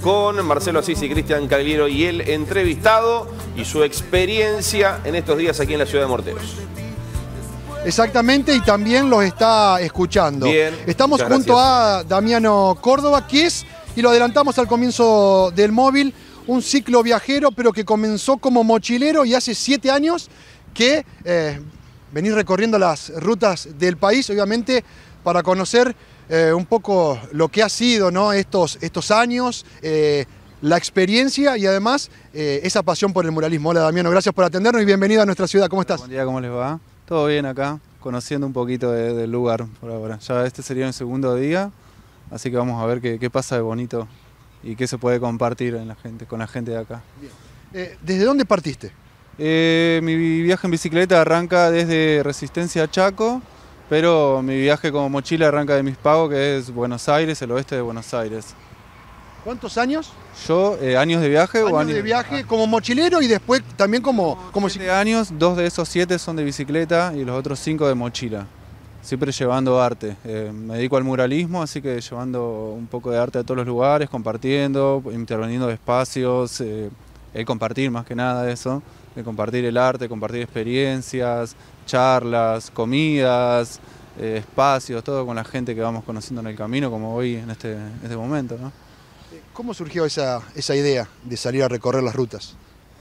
con Marcelo Asís y Cristian Cagliero y el entrevistado y su experiencia en estos días aquí en la ciudad de Morteros. Exactamente, y también los está escuchando. Bien, estamos junto a Damiano Córdoba, que es, y lo adelantamos al comienzo del móvil, un ciclo viajero, pero que comenzó como mochilero y hace 7 años que venís recorriendo las rutas del país, obviamente para conocer un poco lo que ha sido, ¿no? estos años, la experiencia y además esa pasión por el muralismo. Hola Damiano, gracias por atendernos y bienvenido a nuestra ciudad. ¿Cómo estás? Buen día, ¿cómo les va? Todo bien acá, conociendo un poquito del lugar por ahora. Ya este sería el segundo día, así que vamos a ver qué pasa de bonito y qué se puede compartir con la gente de acá. Bien. ¿Desde dónde partiste? Mi viaje en bicicleta arranca desde Resistencia a Chaco, pero mi viaje como mochila arranca de Mispao, que es Buenos Aires, el oeste de Buenos Aires. ¿Cuántos años? Yo, ¿años de viaje? Años de viaje como mochilero y después también como 7 años, 2 de esos 7 son de bicicleta y los otros 5 de mochila. Siempre llevando arte. Me dedico al muralismo, así que llevando un poco de arte a todos los lugares, compartiendo, interviniendo de espacios, el compartir más que nada eso, el compartir el arte, compartir experiencias, charlas, comidas, espacios, todo con la gente que vamos conociendo en el camino, como hoy en este momento, ¿no? ¿Cómo surgió esa idea de salir a recorrer las rutas?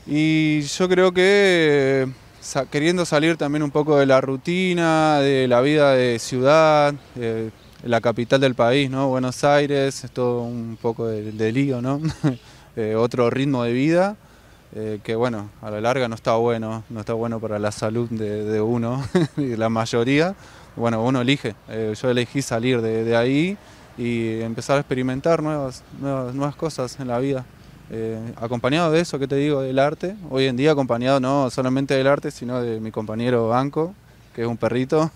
Y yo creo que queriendo salir también un poco de la rutina, de la vida de ciudad, la capital del país, ¿no? Buenos Aires, es todo un poco de lío, ¿no? Otro ritmo de vida, que bueno, a la larga no está bueno para la salud de uno y de la mayoría. Bueno, uno elige, yo elegí salir de ahí y empezar a experimentar nuevas cosas en la vida. Acompañado de eso, ¿qué te digo? Del arte. Hoy en día acompañado no solamente del arte, sino de mi compañero Anco, que es un perrito.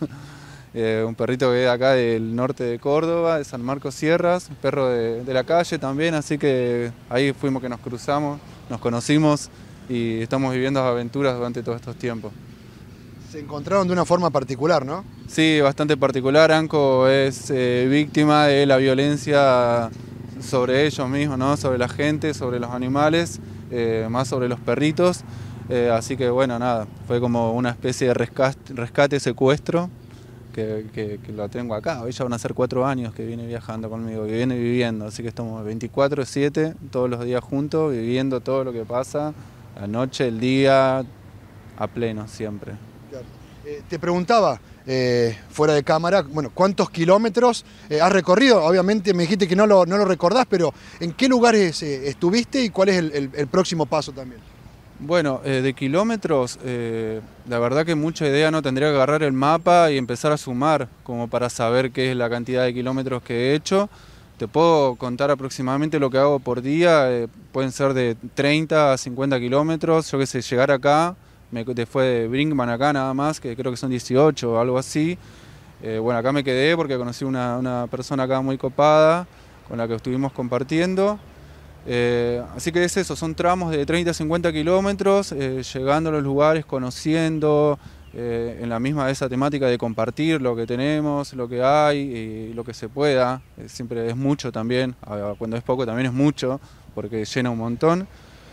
Un perrito que es de acá del norte de Córdoba, de San Marcos Sierras, un perro de la calle también, así que ahí fuimos que nos cruzamos, nos conocimos y estamos viviendo aventuras durante todos estos tiempos. Se encontraron de una forma particular, ¿no? Sí, bastante particular. Anco es víctima de la violencia sobre ellos mismos, ¿no? Sobre la gente, sobre los animales, más sobre los perritos. Así que bueno, nada, fue como una especie de rescate, secuestro, que lo tengo acá. Hoy ya van a ser 4 años que viene viajando conmigo, que viene viviendo. Así que estamos 24/7, todos los días juntos, viviendo todo lo que pasa, la noche, el día, a pleno siempre. Claro. Te preguntaba, fuera de cámara, bueno, ¿cuántos kilómetros has recorrido? Obviamente me dijiste que no lo recordás, pero ¿en qué lugares estuviste y cuál es el próximo paso también? Bueno, de kilómetros, la verdad que mucha idea no, tendría que agarrar el mapa y empezar a sumar como para saber qué es la cantidad de kilómetros que he hecho. Te puedo contar aproximadamente lo que hago por día, pueden ser de 30 a 50 kilómetros, yo que sé, llegar acá, fue de Brinkman acá nada más, que creo que son 18 o algo así. Bueno, acá me quedé porque conocí una persona acá muy copada con la que estuvimos compartiendo. Así que es eso, son tramos de 30 a 50 kilómetros, llegando a los lugares, conociendo, en la misma esa temática de compartir lo que tenemos, lo que hay y lo que se pueda. Siempre es mucho también, cuando es poco también es mucho, porque llena un montón.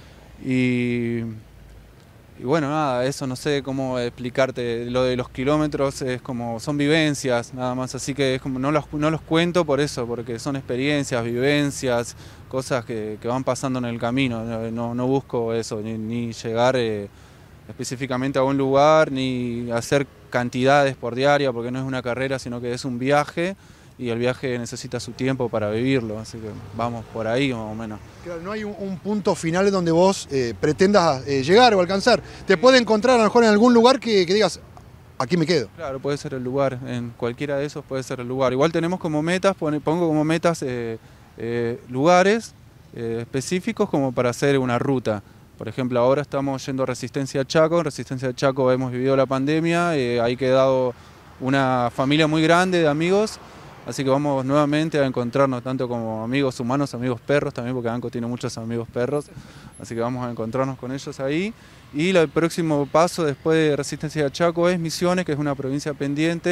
Y bueno, nada, eso no sé cómo explicarte, lo de los kilómetros es como, son vivencias nada más, así que es como, no los cuento por eso, porque son experiencias, vivencias, cosas que van pasando en el camino, no busco eso, ni llegar específicamente a un lugar, ni hacer cantidades por diaria, porque no es una carrera, sino que es un viaje, y el viaje necesita su tiempo para vivirlo, así que vamos por ahí más o menos. Claro, no hay un punto final donde vos pretendas llegar o alcanzar. Te puede encontrar a lo mejor en algún lugar que digas, aquí me quedo. Claro, puede ser el lugar, en cualquiera de esos puede ser el lugar. Igual tenemos como metas, pongo como metas lugares específicos como para hacer una ruta. Por ejemplo, ahora estamos yendo a Resistencia a Chaco. En Resistencia a Chaco hemos vivido la pandemia, ahí quedado una familia muy grande de amigos. Así que vamos nuevamente a encontrarnos tanto como amigos humanos, amigos perros también, porque Anco tiene muchos amigos perros. Así que vamos a encontrarnos con ellos ahí. Y el próximo paso después de Resistencia a Chaco es Misiones, que es una provincia pendiente,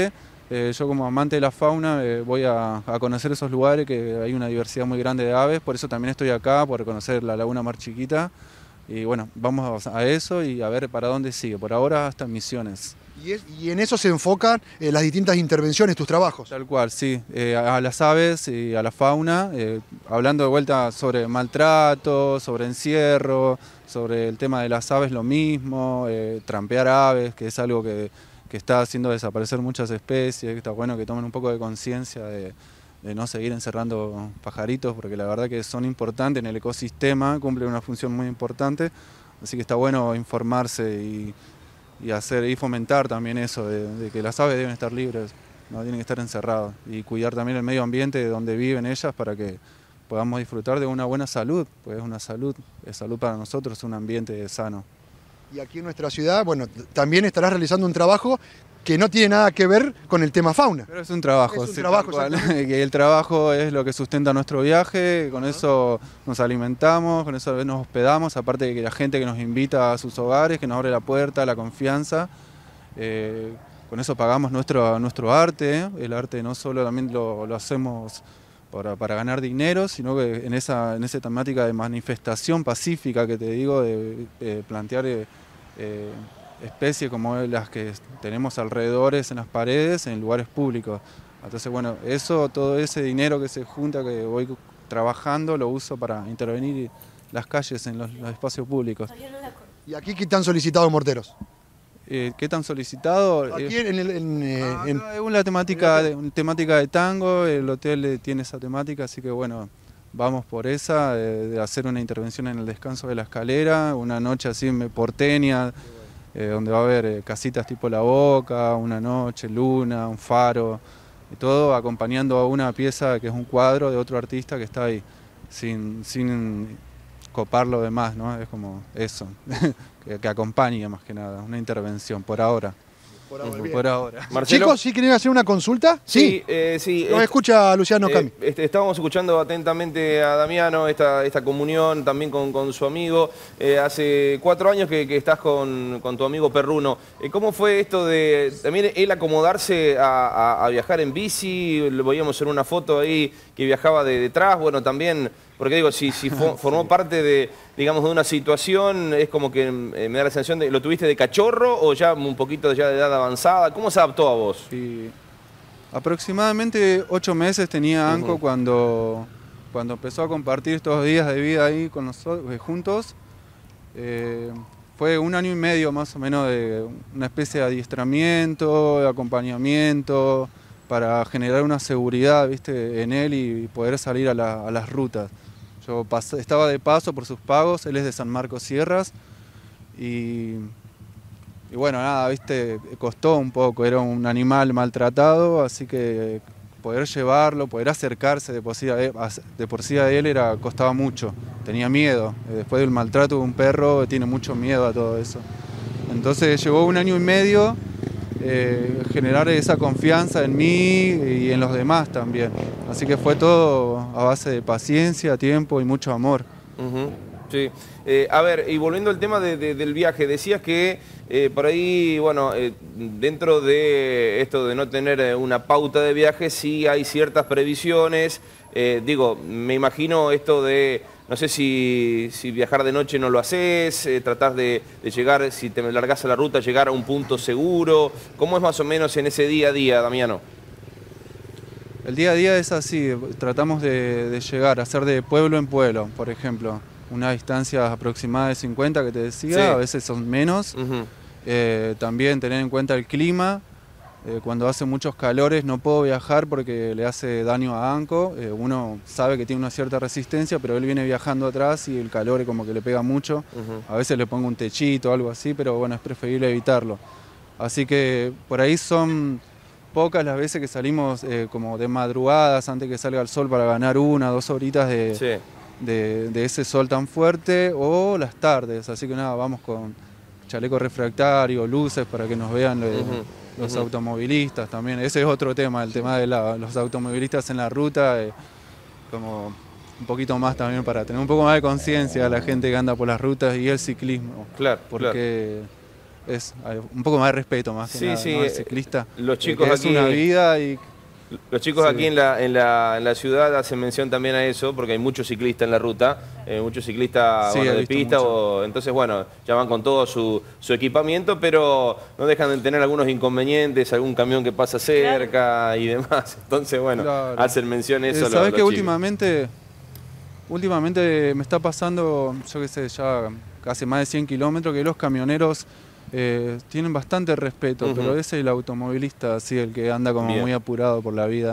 Yo como amante de la fauna voy a conocer esos lugares que hay una diversidad muy grande de aves, por eso también estoy acá, por conocer la Laguna Mar Chiquita. Y bueno, vamos a eso y a ver para dónde sigue. Por ahora hasta Misiones. Y en eso se enfocan las distintas intervenciones, tus trabajos. Tal cual, sí. A las aves y a la fauna, hablando de vuelta sobre maltrato, sobre encierro, sobre el tema de las aves lo mismo, trampear aves, que es algo que está haciendo desaparecer muchas especies, que está bueno que tomen un poco de conciencia de no seguir encerrando pajaritos, porque la verdad que son importantes en el ecosistema, cumplen una función muy importante, así que está bueno informarse y fomentar también eso, de que las aves deben estar libres, no tienen que estar encerradas, y cuidar también el medio ambiente de donde viven ellas para que podamos disfrutar de una buena salud, pues es una salud, es salud para nosotros, es un ambiente sano. Y aquí en nuestra ciudad, bueno, también estarás realizando un trabajo que no tiene nada que ver con el tema fauna. Pero es un trabajo, es un trabajo, que el trabajo es lo que sustenta nuestro viaje, con eso nos alimentamos, con eso nos hospedamos, aparte de que la gente que nos invita a sus hogares, que nos abre la puerta, la confianza, con eso pagamos nuestro arte, el arte no solo también lo hacemos para ganar dinero, sino que en esa temática de manifestación pacífica que te digo, de plantear especies como las que tenemos alrededores en las paredes, en lugares públicos. Entonces, bueno, todo ese dinero que se junta, que voy trabajando, lo uso para intervenir las calles en los espacios públicos. ¿Y aquí qué tan solicitado morteros? ¿Qué tan solicitado? Aquí es una temática de tango, el hotel tiene esa temática, así que bueno, vamos por esa, de hacer una intervención en el descanso de la escalera, una noche así porteña, donde va a haber casitas tipo La Boca, una noche, luna, un faro, y todo acompañando a una pieza que es un cuadro de otro artista que está ahí, sin copar lo demás, ¿no? Es como eso, que acompaña más que nada, una intervención por ahora. Por ahora. Marcelo. Chicos, ¿sí quieren hacer una consulta? Sí. Nos escucha Luciano Cami. Estábamos escuchando atentamente a Damiano, esta comunión también con su amigo. Hace 4 años que estás con tu amigo Perruno. ¿Cómo fue esto de también él acomodarse a viajar en bici? Lo veíamos en una foto ahí que viajaba detrás. Bueno, también, porque digo, si formó parte de una situación, es como que me da la sensación de, ¿lo tuviste de cachorro o ya un poquito ya de edad avanzada? ¿Cómo se adaptó a vos? Sí. Aproximadamente 8 meses tenía Anco cuando empezó a compartir estos días de vida ahí con nosotros, juntos. Fue 1 año y medio más o menos de una especie de adiestramiento, de acompañamiento, para generar una seguridad, ¿viste?, en él y poder salir a las rutas. Yo estaba de paso por sus pagos, él es de San Marcos Sierras y bueno, nada, ¿viste?, costó un poco, era un animal maltratado, así que poder llevarlo, poder acercarse de por sí a él costaba mucho, tenía miedo. Después del maltrato de un perro tiene mucho miedo a todo eso. Entonces llevó 1 año y medio generar esa confianza en mí y en los demás también. Así que fue todo a base de paciencia, tiempo y mucho amor. Sí. A ver, y volviendo al tema del viaje, decías que por ahí, bueno, dentro de esto de no tener una pauta de viaje, sí hay ciertas previsiones. Digo, me imagino esto de, no sé si viajar de noche no lo haces, tratás de llegar, si te largás a la ruta, llegar a un punto seguro. ¿Cómo es más o menos en ese día a día, Damiano? El día a día es así, tratamos de llegar, hacer de pueblo en pueblo, por ejemplo. Una distancia aproximada de 50 que te decía, sí. A veces son menos. También tener en cuenta el clima. Cuando hace muchos calores no puedo viajar porque le hace daño a Anco. Uno sabe que tiene una cierta resistencia, pero él viene viajando atrás y el calor como que le pega mucho. A veces le pongo un techito o algo así, pero bueno, es preferible evitarlo. Así que por ahí son pocas las veces que salimos como de madrugadas antes que salga el sol para ganar 1 o 2 horitas de ese sol tan fuerte, o las tardes. Así que nada, vamos con chaleco refractario, luces para que nos vean los automovilistas también. Ese es otro tema, el tema de los automovilistas en la ruta, como un poquito más también para tener un poco más de conciencia a la gente que anda por las rutas y el ciclismo. Claro, porque es un poco más de respeto más que nada, ¿no? El ciclista. Los chicos es una vida y... Los chicos aquí en la ciudad hacen mención también a eso, porque hay muchos ciclistas en la ruta, muchos ciclistas de pista, entonces bueno, ya van con todo su equipamiento, pero no dejan de tener algunos inconvenientes, algún camión que pasa cerca y demás. Entonces bueno, hacen mención a eso. ¿Sabés que últimamente me está pasando, yo qué sé, ya casi más de 100 kilómetros, que los camioneros tienen bastante respeto, pero es el automovilista, así, el que anda como muy apurado por la vida.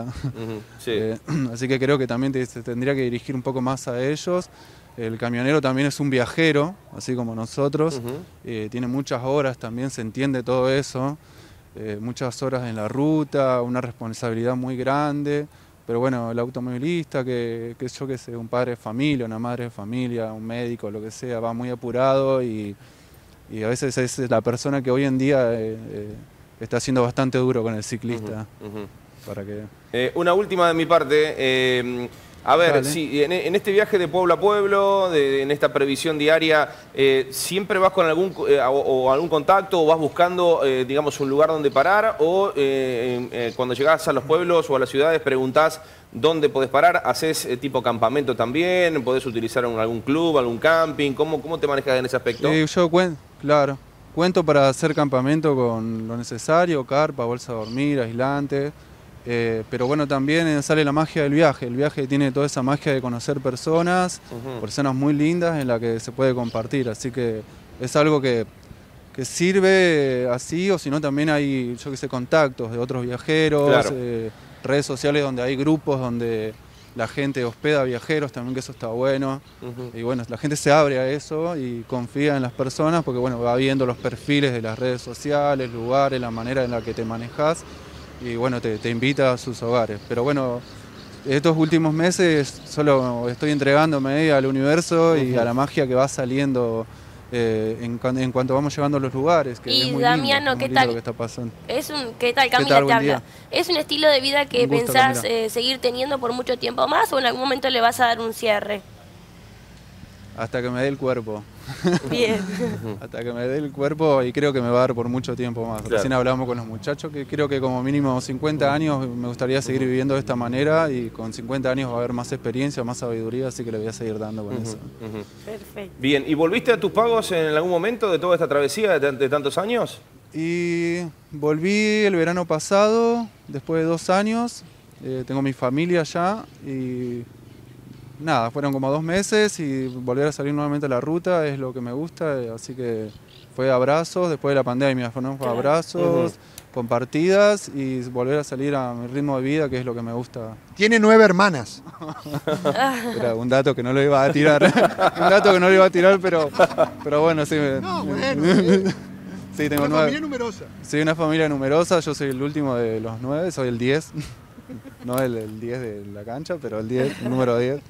Así que creo que también se tendría que dirigir un poco más a ellos. El camionero también es un viajero, así como nosotros. Tiene muchas horas también, se entiende todo eso. Muchas horas en la ruta, una responsabilidad muy grande. Pero bueno, el automovilista, que yo qué sé, un padre de familia, una madre de familia, un médico, lo que sea, va muy apurado y a veces es la persona que hoy en día está siendo bastante duro con el ciclista. Para que... una última de mi parte. A ver, si en este viaje de pueblo a pueblo, en esta previsión diaria, ¿siempre vas con algún contacto o vas buscando, digamos, un lugar donde parar? ¿O cuando llegás a los pueblos o a las ciudades preguntás dónde podés parar? ¿Haces tipo campamento también? ¿Podés utilizar algún club, algún camping? ¿Cómo te manejas en ese aspecto? Yo cuento para hacer campamento con lo necesario, carpa, bolsa de dormir, aislante. Pero bueno, también sale la magia del viaje. El viaje tiene toda esa magia de conocer personas, personas muy lindas en las que se puede compartir. Así que es algo que sirve así, o si no también hay, yo qué sé, contactos de otros viajeros, redes sociales donde hay grupos donde la gente hospeda viajeros también, que eso está bueno. Y bueno, la gente se abre a eso y confía en las personas porque bueno, va viendo los perfiles de las redes sociales, lugares, la manera en la que te manejas. Y bueno, te invita a sus hogares. Pero bueno, estos últimos meses solo estoy entregándome al universo y a la magia que va saliendo en cuanto vamos llegando a los lugares. Que es muy Damiano, lindo, ¿qué tal? Lo que está pasando. ¿Qué tal? Camila te habla. ¿Es un estilo de vida que pensás seguir teniendo por mucho tiempo más o en algún momento le vas a dar un cierre? Hasta que me dé el cuerpo. Bien. Hasta que me dé el cuerpo y creo que me va a dar por mucho tiempo más. Recién hablamos con los muchachos que creo que como mínimo 50 años me gustaría seguir viviendo de esta manera y con 50 años va a haber más experiencia, más sabiduría, así que le voy a seguir dando con eso. Perfecto. Bien, ¿y volviste a tus pagos en algún momento de toda esta travesía de tantos años? Y volví el verano pasado, después de 2 años. Tengo mi familia allá y... nada, fueron como 2 meses y volver a salir nuevamente a la ruta es lo que me gusta, así que fue abrazos, después de la pandemia, fueron abrazos, compartidas y volver a salir a mi ritmo de vida, que es lo que me gusta. Tiene 9 hermanas. Era un dato que no lo iba a tirar, un dato que no lo iba a tirar, pero bueno, sí. Sí, tengo una familia numerosa. Sí, una familia numerosa, yo soy el último de los 9, soy el 10. No el 10 de la cancha, pero el 10, el número 10.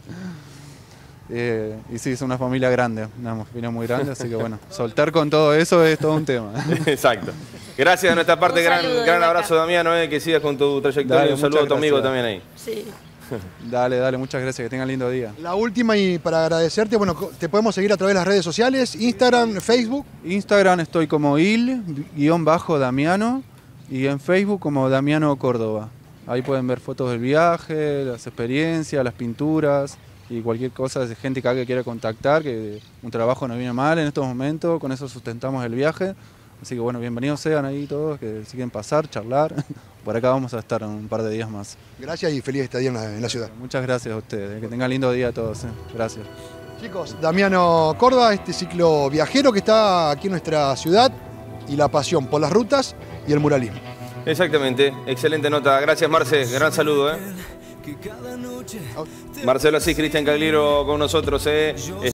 Y sí, es una familia grande, una familia muy grande, así que bueno, soltar con todo eso es todo un tema. Exacto. Gracias de nuestra parte, gran abrazo, Damiano, que sigas con tu trayectoria. Dale, un saludo a tu amigo también ahí. Sí. Dale, muchas gracias, que tengan lindo día. La última y para agradecerte, bueno, te podemos seguir a través de las redes sociales, Instagram, Facebook. Instagram estoy como il_Damiano y en Facebook como Damiano Córdoba. Ahí pueden ver fotos del viaje, las experiencias, las pinturas y cualquier cosa de gente que quiera contactar, que un trabajo no viene mal en estos momentos, con eso sustentamos el viaje. Así que bueno, bienvenidos sean ahí todos, que si quieren pasar, charlar. Por acá vamos a estar un par de días más. Gracias y feliz estadía en la ciudad. Muchas gracias a ustedes, que tengan lindo día a todos. Gracias. Chicos, Damiano Córdoba, este ciclo viajero que está aquí en nuestra ciudad y la pasión por las rutas y el muralismo. Exactamente, excelente nota. Gracias, Marce, gran saludo. Marcelo Asís, Cristian Cagliero con nosotros.